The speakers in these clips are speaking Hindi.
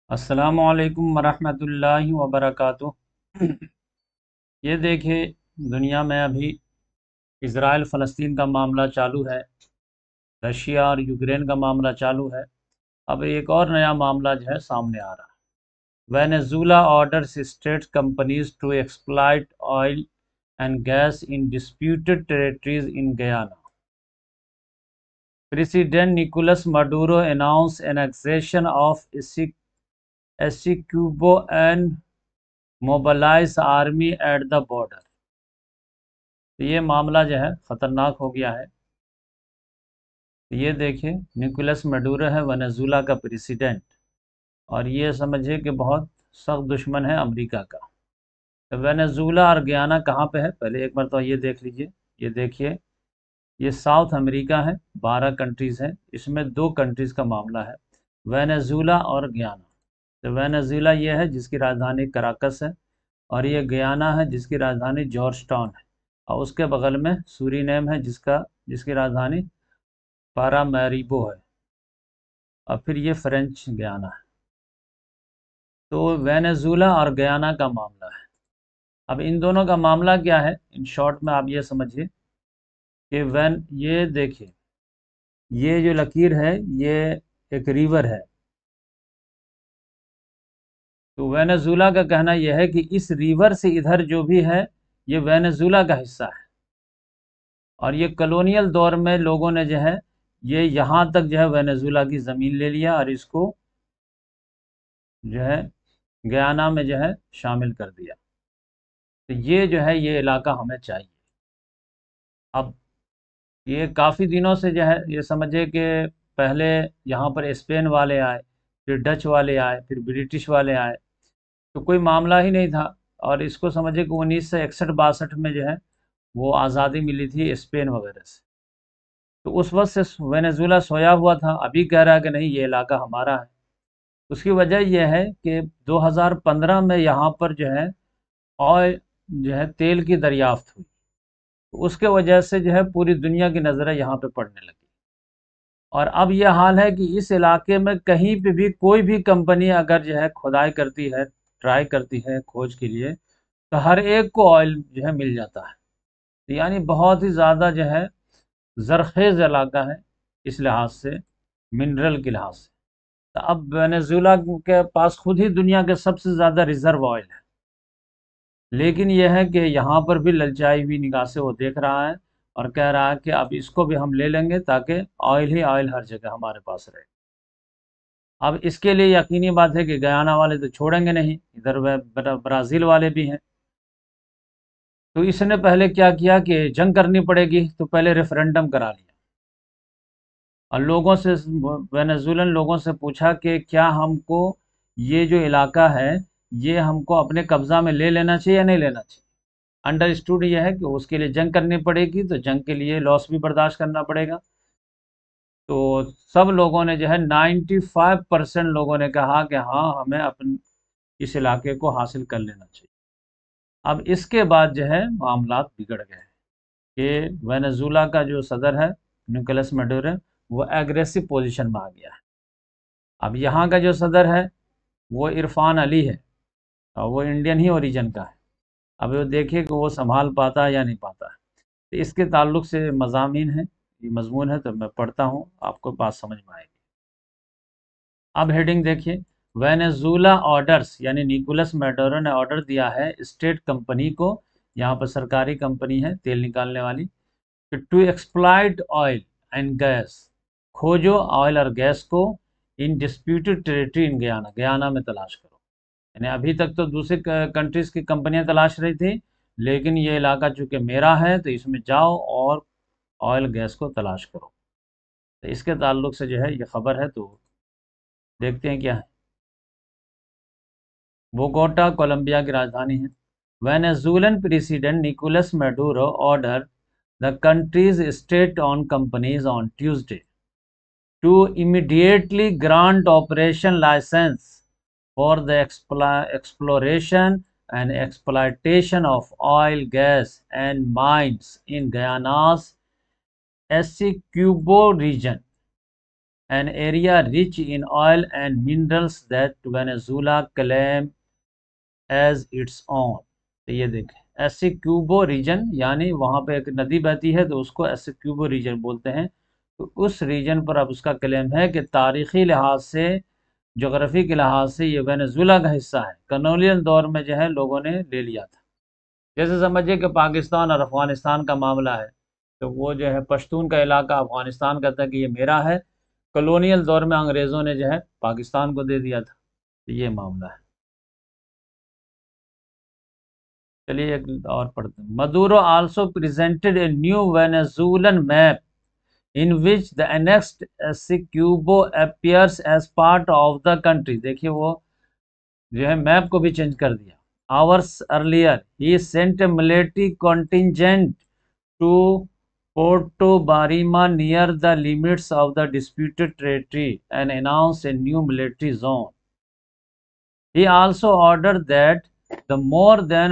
अस्सलामुअलैकुम वरहमतुल्लाहि वबरकातुह। ये देखिए, दुनिया में अभी इज़राइल फ़लस्तीन का मामला चालू है। रशिया और यूक्रेन का मामला चालू है। अब एक और नया मामला जो है सामने आ रहा है। Venezuela orders state companies to exploit oil and gas in disputed territories in Guyana. President Nicolas Maduro announce annexation of Essequibo and mobilise army at the border. तो ये मामला जो है ख़तरनाक हो गया है। तो ये देखिए, निकोलस मैडुरो है वेनेजुला का प्रेसिडेंट, और ये समझिए कि बहुत सख्त दुश्मन है अमेरिका का। तो वेनेजुला और गयाना कहाँ पे है, पहले एक बार तो ये देख लीजिए। ये देखिए, ये साउथ अमेरिका है, 12 कंट्रीज़ हैं, इसमें 2 कंट्रीज़ का मामला है, वेनेजुला और गयाना। तो वेनेजुला ये है जिसकी राजधानी कराकस है, और ये गयाना है जिसकी राजधानी जॉर्ज टाउन है, और उसके बगल में सूरीनेम है जिसकी राजधानी पारामैरिबो है, और फिर ये फ्रेंच गयाना है। तो वेनेजुला और गयाना का मामला है। अब इन दोनों का मामला क्या है, इन शॉर्ट में आप ये समझिए कि ये देखिए, ये जो लकीर है ये एक रिवर है। तो वेनेजुला का कहना यह है कि इस रिवर से इधर जो भी है ये वेनेजुला का हिस्सा है, और ये कॉलोनियल दौर में लोगों ने जो है ये यहाँ तक जो है वेनेजुला की ज़मीन ले लिया और इसको जो है गयाना में जो है शामिल कर दिया। तो ये जो है ये इलाका हमें चाहिए। अब ये काफ़ी दिनों से जो है ये समझे कि पहले यहाँ पर स्पेन वाले आए, फिर डच वाले आए, फिर ब्रिटिश वाले आए, तो कोई मामला ही नहीं था। और इसको समझे कि 1961-62 में जो है वो आज़ादी मिली थी स्पेन वगैरह से। तो उस वक्त से वेनेजुला सोया हुआ था, अभी कह रहा है कि नहीं ये इलाका हमारा है। उसकी वजह यह है कि 2015 में यहाँ पर जो है ऑयल जो है तेल की दरियाफ्त हुई, तो उसके वजह से जो है पूरी दुनिया की नज़रें यहाँ पे पड़ने लगी। और अब यह हाल है कि इस इलाके में कहीं पे भी कोई भी कंपनी अगर जो है खुदाई करती है, ट्राई करती है खोज के लिए, तो हर एक को ऑयल जो है मिल जाता है। तो यानी बहुत ही ज़्यादा जो है ज़रख़ेज़ इलाका है इस लिहाज से, मिनरल के लिहाज से। तो अब वेनेजुला के पास खुद ही दुनिया के सबसे ज़्यादा रिज़र्व ऑयल है, लेकिन यह है कि यहाँ पर भी ललचाई हुई निगाह से वो देख रहा है और कह रहा है कि अब इसको भी हम ले लेंगे ताकि ऑयल ही ऑयल हर जगह हमारे पास रहे। अब इसके लिए यकीनी बात है कि गयाना वाले तो छोड़ेंगे नहीं, इधर वह ब्राज़ील वाले भी हैं। तो इसने पहले क्या किया कि जंग करनी पड़ेगी, तो पहले रेफरेंडम करा लिया और लोगों से, वेनेजुएलन लोगों से पूछा कि क्या हमको ये जो इलाका है ये हमको अपने कब्ज़ा में ले लेना चाहिए या नहीं लेना चाहिए। अंडरस्टूड ये है कि उसके लिए जंग करनी पड़ेगी, तो जंग के लिए लॉस भी बर्दाश्त करना पड़ेगा। तो सब लोगों ने जो है 95% लोगों ने कहा कि हाँ हमें अपन इस इलाके को हासिल कर लेना चाहिए। अब इसके बाद जो है मामला बिगड़ गए कि वेनेजुला का जो सदर है निकोलस मैडुरो, वो एग्रेसिव पोजीशन में आ गया है। अब यहाँ का जो सदर है वो इरफान अली है, और वो इंडियन ही ओरिजिन का है। अब वो देखिए कि वो संभाल पाता है या नहीं पाता है। तो इसके ताल्लुक से मज़ामीन है, ये मजमून है, तो मैं पढ़ता हूँ, आपको बात समझ में आएगी। अब हेडिंग देखिए, वेनेजुला ऑर्डर्स, यानी निकोलस मैडुरो ने ऑर्डर दिया है स्टेट कंपनी को, यहाँ पर सरकारी कंपनी है तेल निकालने वाली, to exploit oil and gas, खोजो ऑयल और गैस को, in disputed territory in Guyana, Guyana में तलाश करो। यानी अभी तक तो दूसरी कंट्रीज़ की कंपनियां तलाश रही थी, लेकिन ये इलाका चूँकि मेरा है तो इसमें जाओ और ऑयल गैस को तलाश करो। तो इसके ताल्लुक से जो है ये ख़बर है, तो देखते हैं क्या है। बोगोटा कोलंबिया की राजधानी है। Venezuelan president Nicolas Maduro ordered the country's state-owned companies on Tuesday to immediately grant operation license for the exploration and exploitation of oil, gas, and mines in Guyana's Essequibo region. an area rich in oil and minerals that Venezuela claim as its own। तो ये देखें एसेक्यूबो रीजन, यानी वहाँ पे एक नदी बहती है तो उसको एसेक्यूबो रीजन बोलते हैं। तो उस रीजन पर अब उसका क्लेम है कि तारीख़ी लिहाज से, जोग्राफ़ी के लिहाज से ये वेनेजुला का हिस्सा है। कॉलोनियल दौर में जो है लोगों ने ले लिया था। जैसे समझिए कि पाकिस्तान और अफ़गानिस्तान का मामला है, तो वो जो है पश्तून का इलाका अफ़गानिस्तान कहता है कि ये मेरा है। कॉलोनियल दौर में अंग्रेज़ों ने जो है पाकिस्तान को दे दिया था। तो ये मामला है। चलिए एक और पढ़ते हैं। Maduro also presented a new Venezuelan map in which the annexed Essequibo appears as part of the country। देखिए वो जो है मैप को भी चेंज कर दिया। Hours earlier he sent a military contingent to Porto Barima near the limits of the disputed territory and announced a new military zone। He also ordered that the more than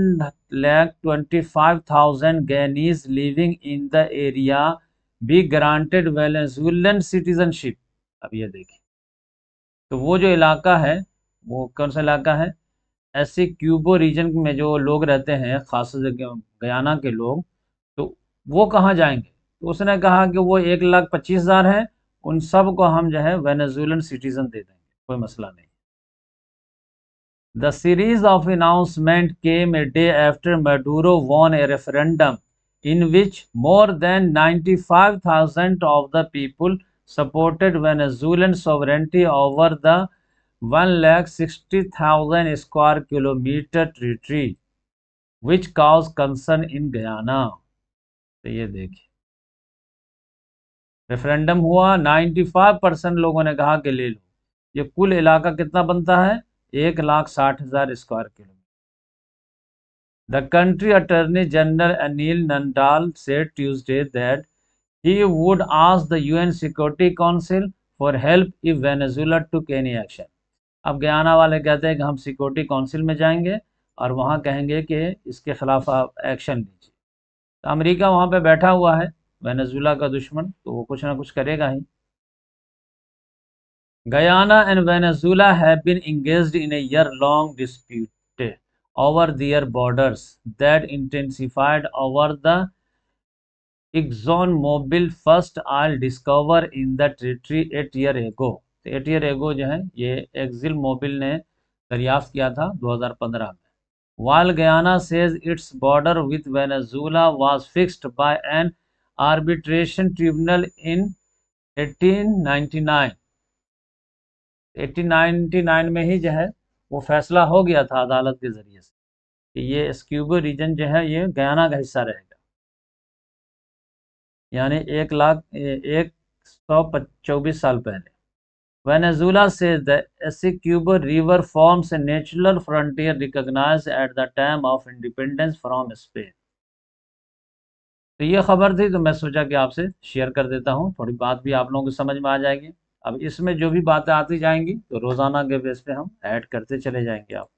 1,25,000 Ghanese living in the area be granted Venezuelan citizenship. अब ये देखिए, तो वो जो इलाका है वो कौन सा इलाका है? एसेक्यूबो रीजन में जो लोग रहते हैं, खासतौर से गयाना के लोग, तो वो कहाँ जाएंगे? तो उसने कहा कि वो 1,25,000 है, उन सब को हम जो है वेनेजुएलन सिटीजन दे देंगे, कोई मसला नहीं। The series of announcements came a day after Maduro won a referendum in which more than 95,000 of the people supported Venezuelan sovereignty over the 1,60,000 square kilometer territory, which caused concern in Guyana। तो ये देखिए रेफरेंडम हुआ, 95% लोगों ने कहा कि ले लो। ये कुल इलाका कितना बनता है? 1,60,000 square kilometre. The country attorney general Anil Nandal said Tuesday that he would ask the UN Security Council for help if Venezuela took any action। अब गयाना वाले कहते हैं कि हम सिक्योरिटी काउंसिल में जाएंगे और वहाँ कहेंगे कि इसके खिलाफ आप एक्शन लीजिए। तो अमेरिका वहाँ पे बैठा हुआ है, वेनेजुएला का दुश्मन, तो वो कुछ ना कुछ करेगा ही। Guyana and Venezuela have been engaged in a year-long dispute over their borders that intensified over the ExxonMobil first oil discovered in the territory 8 years ago। 8 years ago जो है ये एक्सिल मोबिल ने दरियाफ्त किया था 2015 में। While Guyana says its border with Venezuela was fixed by an arbitration tribunal in 1899। 1899 में ही जो है वो फैसला हो गया था अदालत के ज़रिए से कि ये एसेक्यूबो रीजन जो है ये गयाना का हिस्सा रहेगा। यानी 1,124 साल पहले। Venezuela says the Essequibo River forms a natural frontier recognized at the time of independence from Spain। तो ये खबर थी, तो मैं सोचा कि आपसे शेयर कर देता हूँ, थोड़ी बात भी आप लोगों को समझ में आ जाएगी। अब इसमें जो भी बातें आती जाएंगी तो रोज़ाना के बेस पे हम ऐड करते चले जाएंगे आप।